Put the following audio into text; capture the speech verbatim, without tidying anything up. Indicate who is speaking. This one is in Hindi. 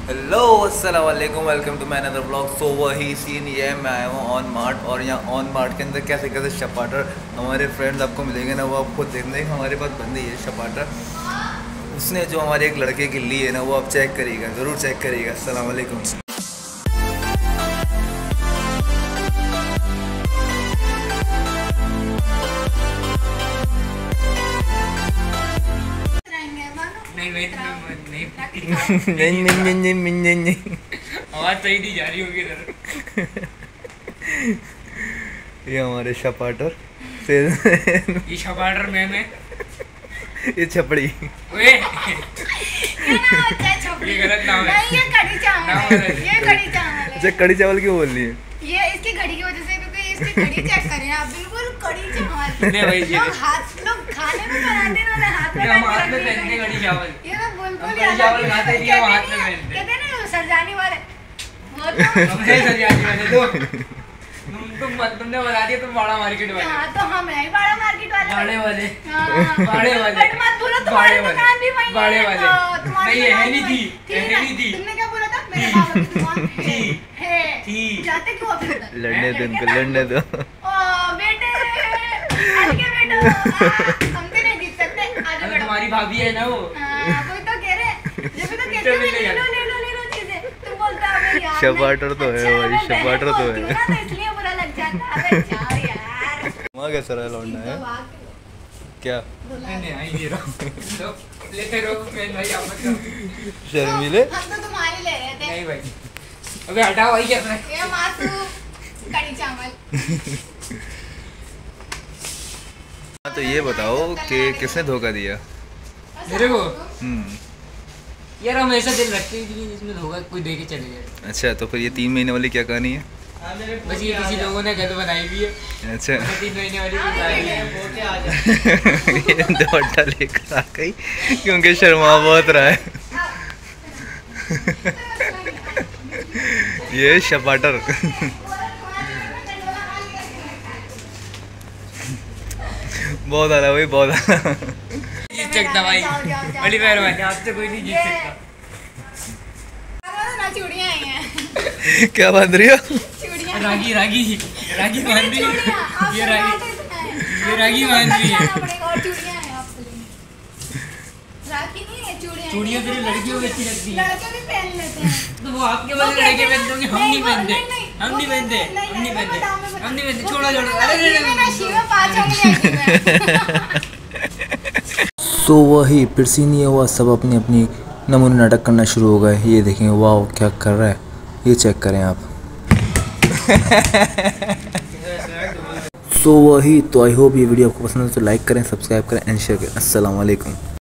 Speaker 1: हेलो अस्सलाम वालेकुम, welcome to my another blog. So वही सीन ये है, मैं आया हूँ ऑन मार्ट और यहाँ ऑन मार्ट के अंदर कैसे कैसे शपाटर हमारे फ्रेंड्स आपको मिलेंगे ना, वो आप खुद देखने हैं। हमारे पास बंदी है शपाटर, उसने जो हमारे एक लड़के की ली है ना, वो आप चेक करिएगा, ज़रूर चेक करिएगा। अस्सलाम वालेकुम।
Speaker 2: नहीं नहीं
Speaker 1: नहीं नहीं नहीं नहीं नहीं
Speaker 2: आवाज सही नहीं जा रही होगी इधर।
Speaker 1: ये हमारे शपाटर
Speaker 2: ये शपाटर मैम है,
Speaker 1: ये छपड़ी।
Speaker 2: ओए ये गलत नाम है।
Speaker 3: नहीं, ये कड़ी चावल है। ये कड़ी चावल है।
Speaker 1: अच्छा, कड़ी चावल क्यों बोल रही है?
Speaker 3: ये इसकी घड़ी की वजह से, क्योंकि इसकी घड़ी चेक करें आप, बिल्कुल कड़ी चावल।
Speaker 2: नहीं भाई, ये
Speaker 3: लोग हाथ लोग खाने में बनाते हैं ना, हाथ में
Speaker 2: हम हाथ में पहनते हैं कड़ी चावल।
Speaker 3: ये तो बिल्कुल
Speaker 2: कड़ी चावल खाते हैं, हम हाथ में पहनते हैं।
Speaker 3: कहते हैं ना सरजानी वाले, वो तो
Speaker 2: हमने सरजानी वाले तो तुम तुम तुमने बता दिया, तुम बड़ा मार्केट वाले।
Speaker 3: हाँ, तो हम है ही बड़ा मार्केट वाले।
Speaker 2: बड़े वाले
Speaker 3: हाँ,
Speaker 2: बड़े वाले।
Speaker 3: बट मत बोलो, तुम्हारी दुकान भी वहीं है।
Speaker 2: बड़े वाले।
Speaker 3: तो तुम्हारी
Speaker 2: नहीं, है
Speaker 3: दुकान
Speaker 2: नहीं
Speaker 3: भी
Speaker 2: थी,
Speaker 3: वहीं-
Speaker 2: है
Speaker 3: ना?
Speaker 2: नहीं थी।
Speaker 3: तुमने क्या बोला था? मेरे बाबा की दुकान
Speaker 2: थी।
Speaker 3: है।
Speaker 2: थी।
Speaker 3: जाते क्यों अभी उधर?
Speaker 1: लड़ने दो इनको, लड़ने दो।
Speaker 3: ओ बेटे, आज के बेटो, हम तो नहीं जीत सकते। आज
Speaker 2: अरे
Speaker 3: बेटो,
Speaker 2: तुम्हारी भाभी है ना वो।
Speaker 3: हाँ, कोई तो कह रहे, जब भी तो कहते
Speaker 2: चलो,
Speaker 3: हैं,
Speaker 2: ले
Speaker 3: ले
Speaker 2: जाओ।
Speaker 3: लो ले लो ले लो चीजें, तुम बोलते हो अबे यार
Speaker 1: शपाटर तो है
Speaker 3: अच्छा,
Speaker 1: भाई,
Speaker 3: मैं बहन
Speaker 1: शपाटर तो
Speaker 3: बोलती
Speaker 1: है।
Speaker 3: हूँ ना, तो इसलिए बुरा लग जाता है। अबे जाओ यार।
Speaker 1: वहाँ कैसा रहा लौंडा है
Speaker 3: दबा
Speaker 1: क्या?
Speaker 3: के बुला
Speaker 2: नहीं नहीं, आई दे रहा हूँ। लो, लेते रहो मैं भाई, आप मत करो।
Speaker 1: शर्मिले।
Speaker 3: हम तो तुम्हारी ले रहे थे।
Speaker 2: नहीं भाई, अबे हटाओ भाई, क्या है?
Speaker 3: ये मासूम कड़ी चावल।
Speaker 1: हाँ, तो ये बताओ कि किसने धोखा दिया?
Speaker 2: मेरे को
Speaker 1: हम्म
Speaker 2: यार, हम ऐसा दिल रखते हैं कि इसमें धोखा कोई दे के चले जाए।
Speaker 1: अच्छा, तो फिर ये तीन महीने वाली क्या कहानी है?
Speaker 2: बस ये किसी लोगों ने गलत बनाई हुई है।
Speaker 1: अच्छा।
Speaker 2: मैं तीन महीने वाली कोई बनाई है।
Speaker 1: ये दुपट्टा लेकर आ गई क्योंकि शर्मा बहुत रहा है। ये शपाटर। बहुत आला भाई, बहुत आला।
Speaker 2: जीत सकता भाई, बड़ी मेहरबानी, आपसे कोई नहीं जीत सकता।
Speaker 3: ना चूड़ियाँ आई हैं।
Speaker 1: क्या बांध रही हो?
Speaker 3: चूड़ियाँ।
Speaker 2: रागी रागी रागी मान रही है।
Speaker 3: चूड़ियाँ, आप
Speaker 2: ये
Speaker 3: सब
Speaker 2: रागी
Speaker 3: बातें सुनाएं।
Speaker 2: ये रागी
Speaker 3: आपको
Speaker 2: मान रही है।
Speaker 3: जाना पड़ेगा, और चूड़ियाँ हैं आपके लिए। राखी नहीं है, चूड़ियाँ।
Speaker 2: चूड़ियाँ सिर्फ लड़कियों को अच्छी लगती है।
Speaker 3: लड़के भी पहन लेते हैं।
Speaker 2: तो वो आपके वाले लड़के पहनते होंगे, हम नहीं पहनते। हम नहीं पहनते,
Speaker 3: नहीं,
Speaker 2: हम नहीं
Speaker 3: मैं
Speaker 2: पहनते,
Speaker 3: बताऊं, मैं
Speaker 2: हम नहीं
Speaker 3: बताऊं।
Speaker 2: पहनते। छोड़ो छोड़ो, अरे
Speaker 3: ये मैं नशे में पाँच होंगे।
Speaker 1: तो वही फिर सीन ये हुआ, सब अपनी अपनी नमूने नाटक करना शुरू हो गए। ये देखें, वाह क्या कर रहा है, ये चेक करें आप। सो so, वही तो आई होप ये वीडियो आपको पसंद है, तो लाइक करें, सब्सक्राइब करें एंड शेयर करें। अस्सलाम वालेकुम।